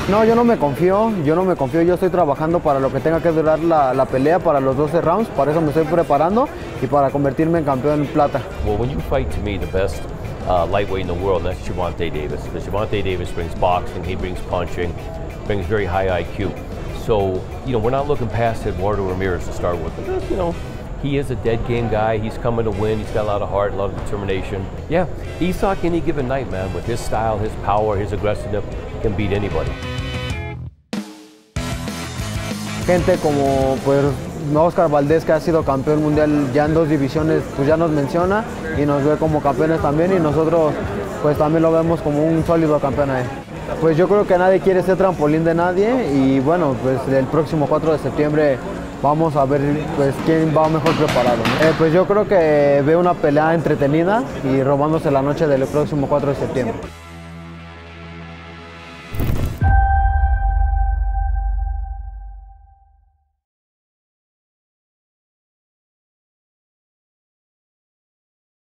No, yo no me confío, yo estoy trabajando para lo que tenga que durar la pelea, para los 12 rounds, para eso me estoy preparando y para convertirme en campeón en plata. Well, when you fight, to me, the best lightweight in the world, that's Gervonta Davis. Because Gervonta Davis brings boxing, he brings punching, brings very high IQ. So, we're not looking past Eduardo Ramirez to start with. Because, he is a dead game guy. He's coming to win. He's got a lot of heart, a lot of determination. Yeah, Isak any given night, man, with his style, his power, his aggressiveness, can beat anybody. Gente como pues Oscar Valdez, que ha sido campeón mundial ya en 2 divisiones, pues ya nos menciona y nos ve como campeones también, y nosotros pues también lo vemos como un sólido campeón ahí. Pues yo creo que nadie quiere ser trampolín de nadie, y bueno, pues el próximo 4 de septiembre vamos a ver pues quién va mejor preparado, ¿no? Pues yo creo que veo una pelea entretenida y robándose la noche del próximo 4 de septiembre.